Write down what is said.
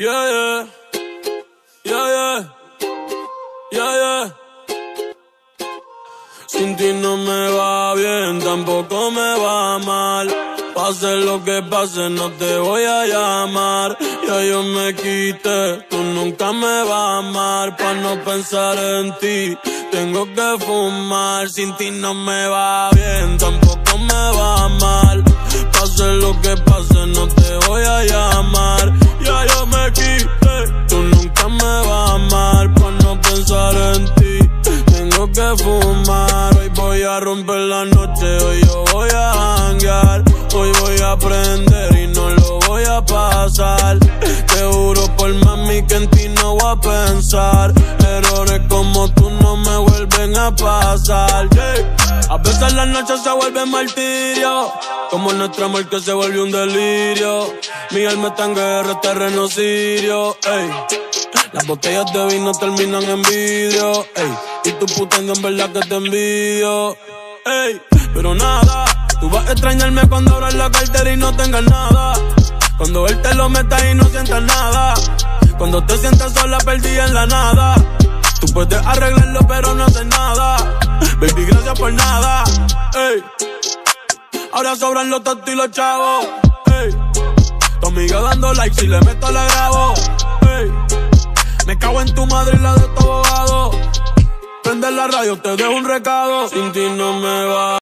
Yeah, yeah, yeah, yeah, yeah. Sin ti no me va bien, tampoco me va mal. Pase lo que pase, no te voy a llamar. Ya yo me quité, tú nunca me vas a amar. Pa' no pensar en ti, tengo que fumar. Sin ti no me va bien, tampoco me va mal. Pase lo que pase, no te voy a llamar. Ya yo me quité, tú nunca me vas a amar. Pa' no pensar en ti, tengo que fumar. Hoy voy a romper la noche, hoy yo voy a janguear. Hoy voy a aprender y no lo voy a pasar. Te juro por mami que en ti no voy a pensar. Errores como tú no me vuelven a pasar, yeah. A veces las noches se vuelven martirio, como nuestro amor que se volvió un delirio. Mi alma está en guerra, terreno sirio, ey. Las botellas de vino terminan en vidrio, ey. Y tu putando en verdad que te envidio, ey. Pero nada, tú vas a extrañarme cuando abras la cartera y no tengas nada. Cuando él te lo meta y no sientas nada. Cuando te sientas sola, perdida en la nada. Tú puedes arreglarlo pero no haces nada. Baby, gracias por nada, ey. Ahora sobran los tontos y los chavos, ey. Tu amiga dando like, si le meto la grabo, ey. Me cago en tu madre y la de tu abogado. Prende la radio, te dejo un recado. Sin ti no me va.